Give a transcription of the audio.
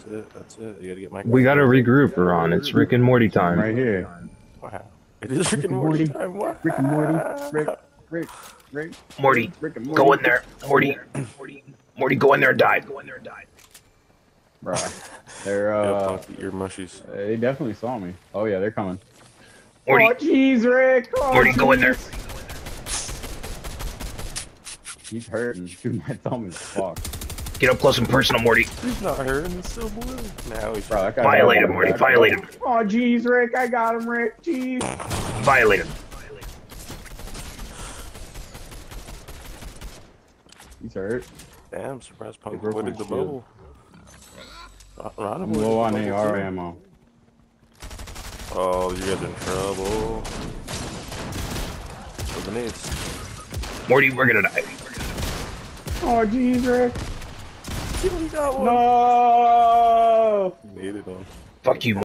it. That's it. You gotta get my. We gotta regroup, Ron. It's Rick and Morty time. Right here. Wow. It is Rick and Morty time. Wow. Rick and Morty. Rick. Morty, Rick and Morty. go in there. Morty, go in there and die. Bruh. They're Your mushies. they definitely saw me. Oh yeah, they're coming. Morty, Oh jeez, Rick. Oh, Morty, go in there. He's hurting. Dude, my thumb is fucked. Get up close and personal, Morty. He's not hurting. He's still blue. Now he's. Bro, that guy Violate him, Morty. Violate him. Oh jeez, Rick. I got him, Rick. Jeez. Violate him. He's hurt. Damn, surprised Punk broke avoided my the shield. bubble. I'm low on AR ammo. Oh, you guys in trouble. For the nades. Morty, we're gonna die. Oh jeez, Rick. He got one. No. He made it on. Fuck you,